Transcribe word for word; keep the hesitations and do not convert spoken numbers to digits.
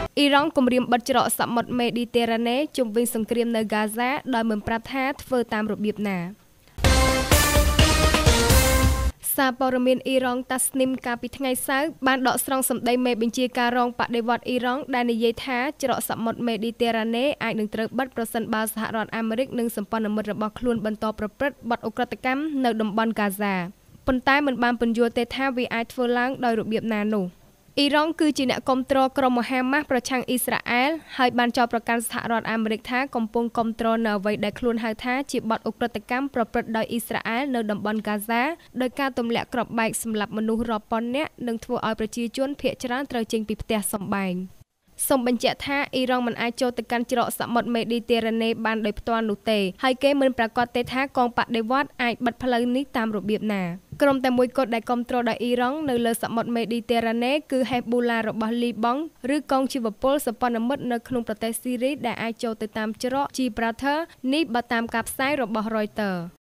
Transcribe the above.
អ៊ីរ៉ង់គម្រាមបិទច្រកសមុទ្រមេឌីទែរ៉ាណេជុំវិញសង្គ្រាមនៅហ្គាហ្សាដោយមិនប្រាប់ថាធ្វើតាមរបៀបណាសារព័ត៌មានអ៊ីរ៉ង់តាស្នីមកាលពីថ្ងៃសៅរ៍បានដកស្រង់សម្ដីមេបញ្ជាការរងបដិវត្តន៍អ៊ីរ៉ង់ដែលនិយាយថាច្រកសមុទ្រមេឌីទែរ៉ាណេអាចនឹងត្រូវបិទប្រសិនបើសហរដ្ឋអាមេរិកនិងសម្ព័ន្ធមិត្តរបស់ខ្លួនបន្តប្រព្រឹត្តបទឧក្រិដ្ឋកម្មនៅតំបន់ហ្គាហ្សាប៉ុន្តែមិនបានពន្យល់ទេថាវាអាចធ្វើឡើងដោយរបៀបណានោះអ៊ីរ៉ង់គឺជាអ្នកគាំទ្រក្រុមមហាម៉ាស់ប្រឆាំងអ៊ីស្រាអែលហើយបានចោទប្រកាន់សហរដ្ឋអាមេរិកថាកំពុងគាំទ្រនៅអ្វីដែលខ្លួនហៅថាជាបទឧក្រិដ្ឋកម្មប្រព្រឹត្តដោយអ៊ីស្រាអែលនៅតំបន់ហ្គាហ្សាដោយការទម្លាក់គ្រាប់បែកសម្លាប់មនុស្សរាប់ពាន់នាក់និងធ្វើឲ្យប្រជាជនភាគច្រើនត្រូវចេញពីផ្ទះសម្បែងសូមបញ្ជាក់ថាអ៊ីរ៉ង់មិនអាចចូលទៅកាន់ច្រកសមុទ្រមេឌីទែរ៉ាណេបានដោយផ្ទាល់នោះទេហើយគេមិនប្រកាសទេថាកងបដិវត្តន៍អាចបិទផ្លូវនេះតាមរបៀបណាក្រុមតែមួយគត់ដែលគ្រប់គ្រងដោយអ៊ីរ៉ង់នៅលើសមុទ្រមេឌីទែរ៉ាណេគឺហេសប៊ូឡារបស់លីបង់ឬកងជីវពលសម្ព័ន្ធមិត្តនៅក្នុងប្រទេសស៊ីរីដែលអាចចូលទៅតាមច្រក Gibraltar នេះបើតាមការផ្សាយរបស់ Reuters